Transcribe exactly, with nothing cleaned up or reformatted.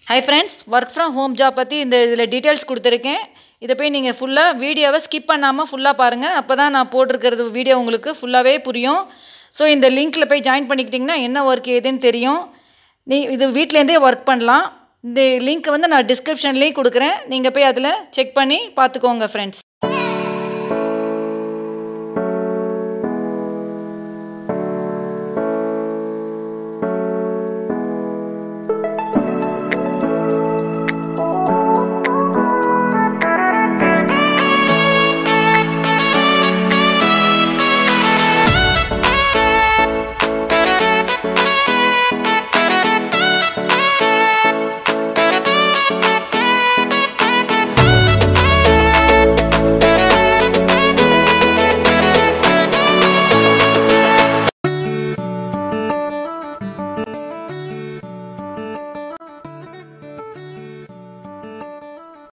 Hi friends, work from home job பற்றி இந்த இதில் டீட்டெயில்ஸ் கொடுத்துருக்கேன். இதை போய் நீங்கள் ஃபுல்லாக வீடியோவை ஸ்கிப் பண்ணாமல் ஃபுல்லாக பாருங்கள். அப்போ தான் நான் போட்டிருக்கிறது வீடியோ உங்களுக்கு ஃபுல்லாகவே புரியும். ஸோ இந்த லிங்க்கில் போய் ஜாயின் பண்ணிக்கிட்டிங்கன்னா என்ன ஒர்க் ஏதுன்னு தெரியும். நீ இது வீட்டிலேருந்தே ஒர்க் பண்ணலாம். இந்த லிங்க் வந்து நான் டிஸ்கிரிப்ஷன்லேயும் கொடுக்குறேன். நீங்கள் போய் அதில் செக் பண்ணி பார்த்துக்கோங்க ஃப்ரெண்ட்ஸ்.